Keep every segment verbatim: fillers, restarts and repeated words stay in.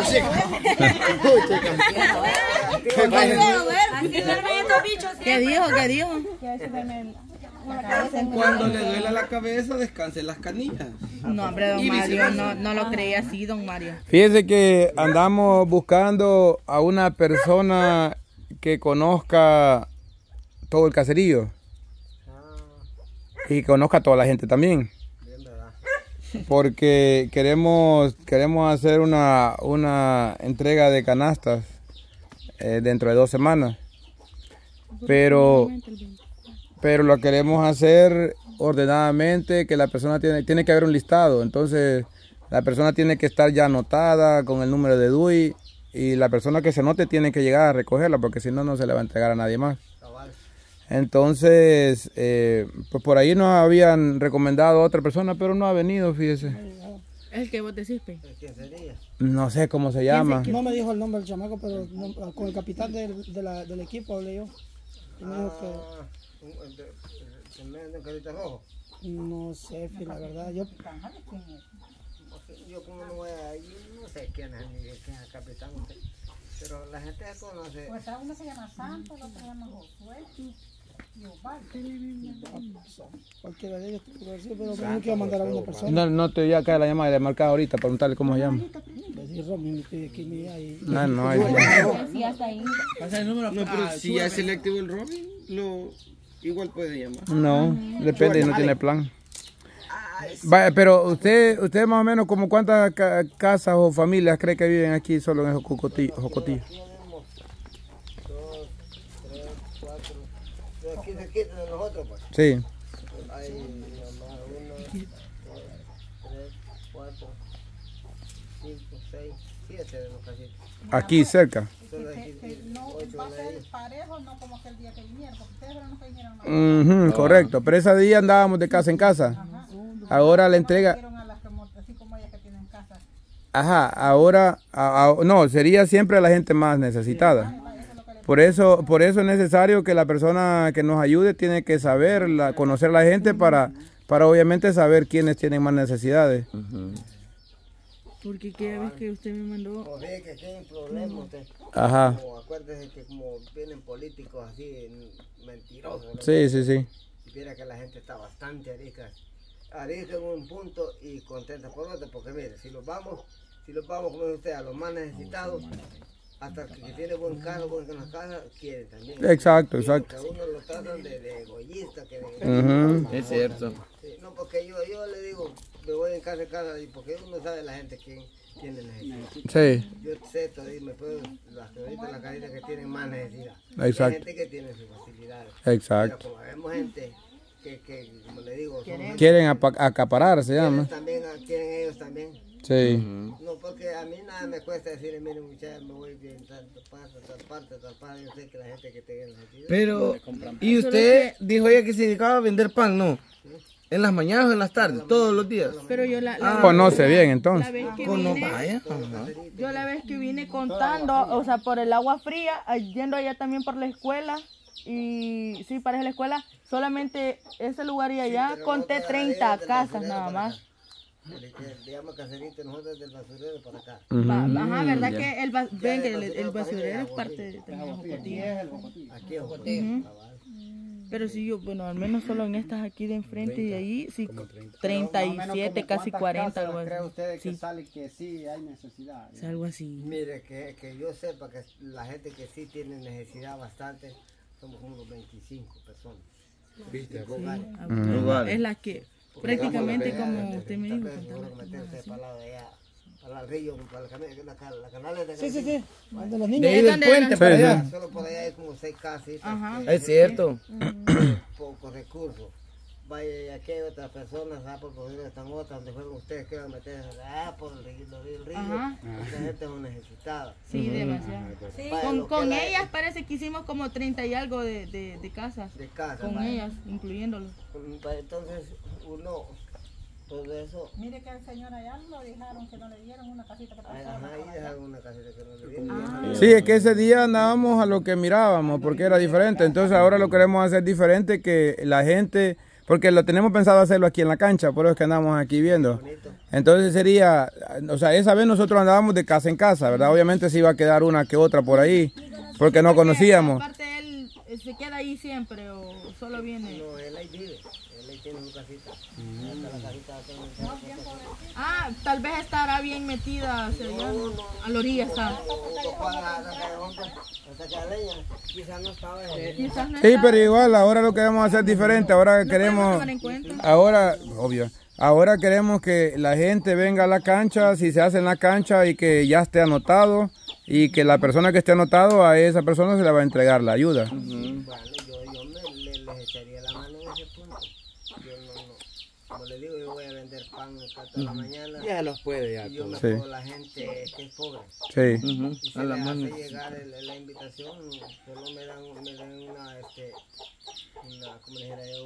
¿Qué dijo? ¿Qué dijo? Cuando le duela la cabeza, descanse las canillas. No, hombre, don Mario, no, no lo creía así, don Mario. Fíjese que andamos buscando a una persona que conozca todo el caserío y conozca a toda la gente también, porque queremos queremos hacer una, una entrega de canastas eh, dentro de dos semanas, pero pero lo queremos hacer ordenadamente, que la persona tiene, tiene que haber un listado, entonces la persona tiene que estar ya anotada con el número de D U I y la persona que se anote tiene que llegar a recogerla porque si no, no se le va a entregar a nadie más. Entonces, eh, pues por ahí nos habían recomendado a otra persona, pero no ha venido, fíjese. ¿El que vos decís, Pe? ¿Quién sería? No sé cómo se llama. No me dijo el nombre del chamaco, pero no, con el capitán del, de la, del equipo hablé yo. Y me dijo que... ¿El carita rojo? No sé, la verdad, yo... Yo como no voy a ir, no sé quién es, ni quién es el capitán, pero la gente se conoce. Pues a uno se llama Santos, el otro se llama Josué y Osvaldo. Cualquiera de ellos, pero no quiero mandar a una persona. No, no te voy a caer la llamada, le marcas ahorita, preguntarle cómo se llama. No, no hay. Sí, hasta ahí. No, pero si ya se le activó el Robin, lo igual puede llamar. No, depende y no tiene plan. Vaya, pero usted, usted más o menos como cuántas ca casas o familias cree que viven aquí solo en Jocotillo. Jocotillo? Dos, tres, cuatro. De aquí cerquita de nosotros, pues. Sí. Hay nomás uno, dos, tres, cuatro, cinco, seis, siete de los casitos. Aquí cerca. Que, que no va a ser parejo, no como aquel día que vinieron, porque ustedes no que vinieron. Uh -huh, correcto, pero ese día andábamos de casa en casa. Ajá. Ahora la entrega... Ajá, ahora, a, a, no, sería siempre la gente más necesitada. Por eso, por eso es necesario que la persona que nos ayude tiene que saber, la, conocer a la gente para, para obviamente saber quiénes tienen más necesidades. Uh-huh. Porque cada vez que usted me mandó... Como ve que tienen problemas, usted. Ajá. Como acuérdese que como vienen políticos así mentirosos. ¿No? Sí, sí, sí. Viera que la gente está bastante arica. Arica en un punto y contenta por otro, porque mire, si los vamos, si los vamos, como dice usted, a los más necesitados, hasta el que tiene buen carro, buen en la casa, quieren también. Exacto, exacto. Que uno lo tratan de, de egoísta. Que de, uh-huh. Es cierto. Sí, no, porque yo, yo le digo, me voy en casa en casa, y porque uno sabe la gente quién tiene necesidad. Sí. Yo sé, todavía me puedo, las señoritas, las caritas que tienen más necesidad. Exacto. Hay gente que tiene sus facilidades. Exacto. Pero como vemos gente que, que como le digo, son quieren acaparar, se llama. También, quieren ellos también. Sí. Uh-huh. No, porque a mí nada me cuesta decirle, miren muchachos, me voy bien tanto parte, tal parte, tal parte. Yo sé que la gente que tenga necesidad. Pero, y usted dijo ella que se dedicaba a vender pan, ¿no? ¿Sí? ¿En las mañanas o en las tardes? ¿Todos los días? Pero yo la... la ah, conoce bien, entonces. La vez que vine, vaya. Yo la vez que vine contando, o sea, por el agua fría, yendo allá también por la escuela, y sí, para la escuela, solamente ese lugar y allá, sí, conté treinta casas nada más. Le llama caserito, nosotros del basurero para acá. Uh -huh. Ajá, ¿verdad mm. que el, ba ven que el, el basurero es parte de Jocotillo? Aquí es Jocotillo. Pero sí, yo, bueno, al menos solo en estas aquí de enfrente y ahí, sí, treinta y siete, casi cuarenta. Algo así. ¿Cree usted que sí. sale que sí hay necesidad? Es algo así. Mire, que, que yo sepa que la gente que sí tiene necesidad bastante, somos como unos veinticinco personas. ¿Viste? Sí, uh -huh. Es la que... Prácticamente como usted me dijo. Para el río, para la canal de Sí, sí, sí. De los niños. De ahí del puente para allá. Solo por allá hay como seis casas. Es cierto. Pocos recursos. Vaya, aquí hay otras personas, ah, por ejemplo, están otras donde fueron ustedes que van a meter, ah, por el río, el río. Esa gente es una necesitada. Sí, demasiado. Sí. Con, con ellas parece que hicimos como treinta y algo de, de, de casas. De casas. Con vaya. ellas, incluyéndolos. Entonces, uno, todo eso. Mire que al señor allá lo dejaron, que no le dieron una casita que pasaba. Ajá, ahí dejaron una casita que no le dieron. Ah. Sí, es que ese día andábamos a lo que mirábamos, porque era diferente. Entonces ahora lo queremos hacer diferente, que la gente porque lo tenemos pensado hacerlo aquí en la cancha, por eso es que andamos aquí viendo. Entonces sería, o sea, esa vez nosotros andábamos de casa en casa, ¿verdad? Obviamente se iba a quedar una que otra por ahí, porque no conocíamos. Aparte él eh, se queda ahí siempre o solo viene. No, él ahí vive, él ahí tiene su casita. Mm. Hasta la casita acá en el centro. Ah, tal vez estará bien metida hacia allá, a la orilla está. Dos cuadras hasta que honda, hasta que leña, quizás no estaba en Quizás no Sí, está. pero igual, ahora lo queremos hacer diferente, ahora Lo queremos, podemos tomar en cuenta. ahora, obvio, ahora queremos que la gente venga a la cancha, si se hace en la cancha y que ya esté anotado y que la persona que esté anotado, a esa persona se le va a entregar la ayuda. Bueno, yo, yo me, le, les echaría la mano en ese punto. Yo no, no, como le digo, yo voy a vender pan a toda la mañana. Ya los puede ya Y yo me Sí. pongo la gente que es pobre. Sí. Ujú, Y si a la les mano. hace llegar el- la invitación, solo me dan, me dan una, este, una, ¿cómo le dijera yo?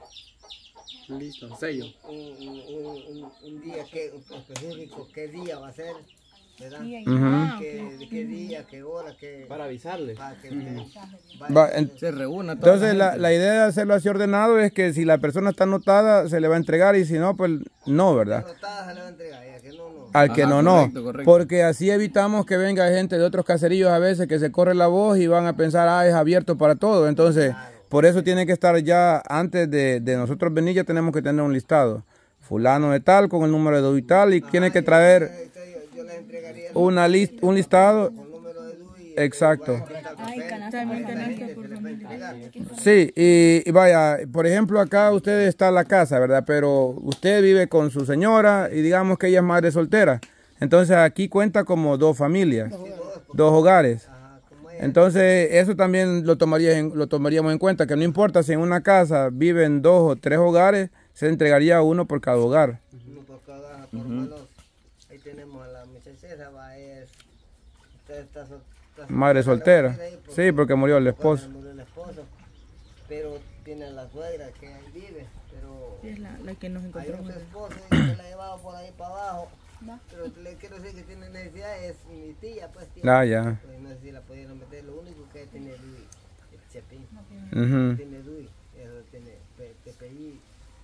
Una, Listo, sello. un, un, un, un día que, específico, qué día va a ser, ¿verdad? Ujú. ¿Qué, qué día, qué hora, qué... Para avisarle. para que usted vaya Va, a hacer- en- Se reúna toda Entonces la, la idea de hacerlo así ordenado es que si la persona está anotada se le va a entregar y si no, pues no, ¿verdad? anotada se le va a entregar, ya que no, no. Al que Ajá, no, no. correcto, correcto. Porque así evitamos que venga gente de otros caserillos a veces que se corre la voz y van a pensar, ah, es abierto para todo. Entonces, por eso tiene que estar ya, antes de, de nosotros venir, ya tenemos que tener un listado. Fulano de tal, con el número de D U y tal, y tiene que traer Entonces, yo, yo les entregaría una list, un listado. el número de D U I. Exacto. También canasta por familia. Sí, y, y vaya, por ejemplo, acá usted está en la casa, ¿verdad? Pero usted vive con su señora y digamos que ella es madre soltera. Entonces aquí cuenta como dos familias, dos hogares. Entonces eso también lo, tomaría en- lo tomaríamos en cuenta, que no importa si en una casa viven dos o tres hogares, se entregaría uno por cada hogar. Uno por cada, por lo menos, ahí tenemos a la muchacha esa, va, es, usted está, sol- está Madre soltera. ahí Sí, porque murió el porque esposo. murió el esposo, pero tiene a la suegra que ahí vive, pero Es la, la que nos hay encontramos. otro esposo y se la ha llevado por ahí para abajo, pero le quiero decir que tiene necesidad, es mi tía, pues tía. Ah, ya. Pues no sé si la pudieron meter, lo único que tiene D U I, el Chepín, Ujú. tiene D U I, eso tiene P- PPI.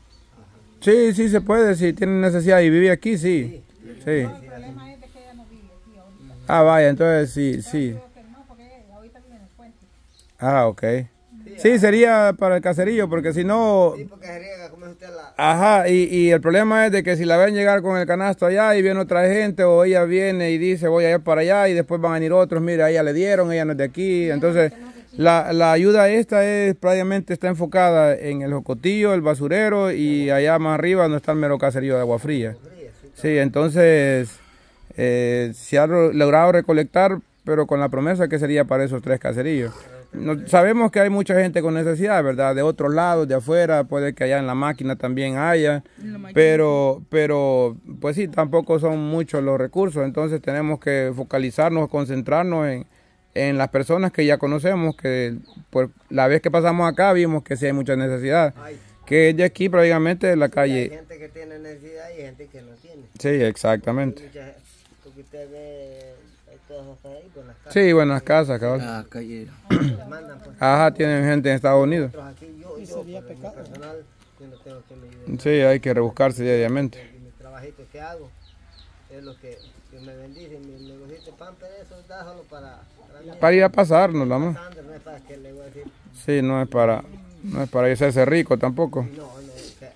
Sí, sí se puede, si tiene necesidad y vive aquí, sí. Sí. El problema es de que ella no vive aquí ahorita. Ah, vaya, entonces sí, sí. Creo que no, porque ahorita vive en el puente. Ah, ok. Sí, sería para el caserillo, porque si no... Sí, porque se riega, como es usted la... Ajá, y, y el problema es de que si la ven llegar con el canasto allá y viene otra gente, o ella viene y dice voy a ir para allá, y después van a venir otros, mira, a ella le dieron, ella no es de aquí. Entonces, la, la ayuda esta es prácticamente está enfocada en el jocotillo, el basurero, y allá más arriba donde está el mero caserillo de Agua Fría. Sí, entonces eh, se ha ro- logrado recolectar, pero con la promesa que sería para esos tres caserillos. No- sabemos que hay mucha gente con necesidad, ¿verdad? De otros lados, de afuera, puede que allá en la máquina también haya, pero, pero pues sí, tampoco son muchos los recursos, entonces tenemos que focalizarnos, concentrarnos en, en las personas que ya conocemos, que por la vez que pasamos acá vimos que sí hay mucha necesidad, que es de aquí prácticamente de la Hay calle. gente que tiene necesidad y gente que no tiene. Sí, exactamente. Mucha, porque usted ve hay todas esas ahí con las casas. Sí, buenas casas, cabrón. Ah, callero. Les mandan, pues. Ajá, tienen gente en Estados Unidos. Nosotros aquí, yo, yo por mi personal, yo no tengo que me ayuden. Sí, hay que rebuscarse diariamente. Y mi trabajito que hago es lo que, que me bendice. Mi negocito de pan, pero eso da solo para... Para, mí, Para ir a pasarnos, la más. pasando, no es para que le voy a decir, Sí, no es para, no es para irse a ser rico tampoco. no, no, que...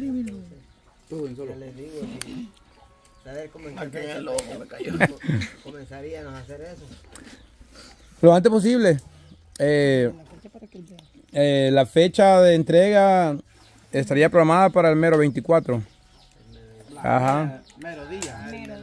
que les digo, si- saber cómo comenzaríamos a hacer eso. Lo antes posible. Eh, eh, la fecha de entrega estaría programada para el mero veinticuatro. Ajá. Mero día.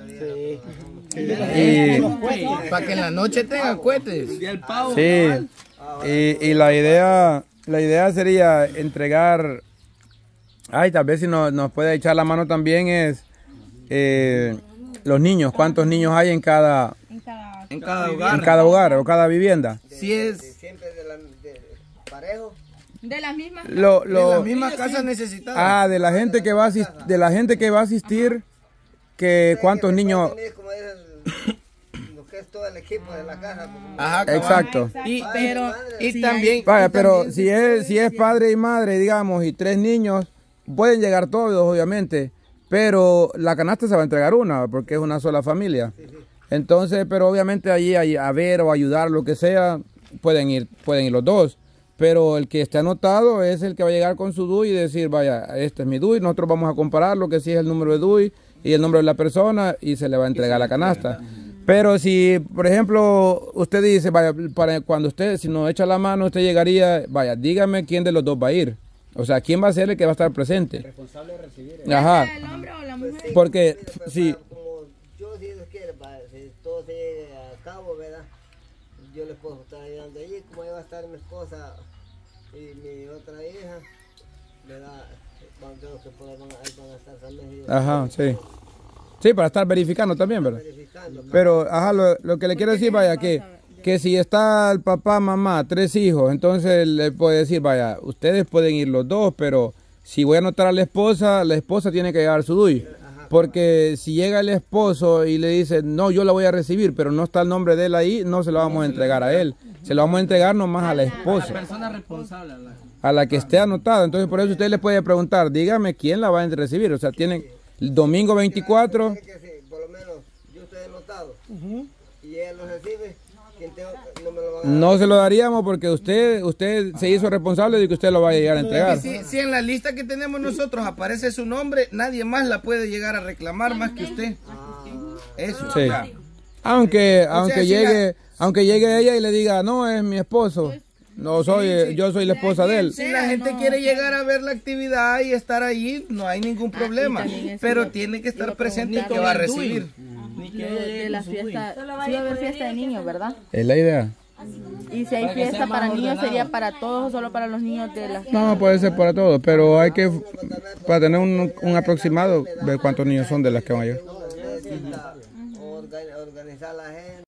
Y, Para que en la noche tengan cohetes. sí, y, y la idea, la idea sería entregar, ay, tal vez si nos, nos puede echar la mano también es eh, los niños, cuántos niños hay en cada, En cada... En cada en hogar. cada hogar o cada vivienda. Si es Siempre de la, de, parejo. De las mismas... Lo, de lo, las mismas casas necesitadas. ah, de la gente que va a asistir, de la gente que va a asistir, que cuántos niños, Como es el- lo que es todo el equipo de la casa. porque- Ajá, cabal. Exacto. Y, Pero y sí también... Vaya, y pero también- si es, si es padre y madre, digamos, y tres niños, pueden llegar todos, obviamente, pero la canasta se va a entregar una, porque es una sola familia. Entonces, pero obviamente allí ahí, a ver o ayudar, lo que sea, pueden ir, pueden ir los dos. Pero el que esté anotado es el que va a llegar con su D U I y decir, vaya, este es mi D U I, nosotros vamos a comparar lo que sí es el número de D U I y el nombre de la persona y se le va a entregar la canasta. Pero si, por ejemplo, usted dice, vaya, para cuando usted, si nos echa la mano, usted llegaría, vaya, dígame quién de los dos va a ir. O sea, quién va a ser el que va a estar presente. Responsable de recibir. Ajá. ¿el hombre o la mujer? Porque, Mire, pues, sí, para- como yo, si Dios quiere, para, si todo se llegue a cabo, ¿verdad? Yo les puedo estar ayudando allí, como ahí va a estar mi esposa y mi otra hija, ¿verdad? Van, creo que por ahí van, ahí van a estar también ellos ajá, sí. Sí, para estar verificando también, ¿verdad? verificando. Pero, ajá, lo, lo que le quiero decir, vaya, que, que si está el papá, mamá, tres hijos, entonces le puede decir, vaya, ustedes pueden ir los dos, pero si voy a anotar a la esposa, la esposa tiene que llevar su D U I. Porque si llega el esposo y le dice, no, yo la voy a recibir, pero no está el nombre de él ahí, no se lo vamos a entregar a él. Se lo vamos a entregar nomás a la esposa, persona responsable. La... a la que esté anotada. Entonces, por eso usted le puede preguntar, dígame quién la va a recibir. O sea, tienen el domingo veinticuatro. Que si por lo menos yo estoy anotado y él lo recibe, quien tengo, no me lo van a dar. No se lo daríamos porque usted usted se hizo responsable de que usted lo vaya a llegar a entregar. Si, si en la lista que tenemos nosotros aparece su nombre, nadie más la puede llegar a reclamar más que usted. Eso. Sí. ya. Aunque aunque si llegue aunque llegue ella y le diga, "No, es mi esposo." No soy eh, yo soy la esposa de él. Si la gente quiere llegar a ver la actividad y estar allí, no hay ningún problema. también es Pero lo- tiene que estar iba a presente y preguntar que va a del D U I. recibir. De la fiesta, sí va a haber fiesta de niños, ¿verdad? Es la idea. Y si hay fiesta para niños, ¿sería para todos o solo para los niños de la No, puede ser para todos, pero hay que para tener un, un aproximado ver cuántos niños son de las que van a llegar. Necesita organi- organizar la gente.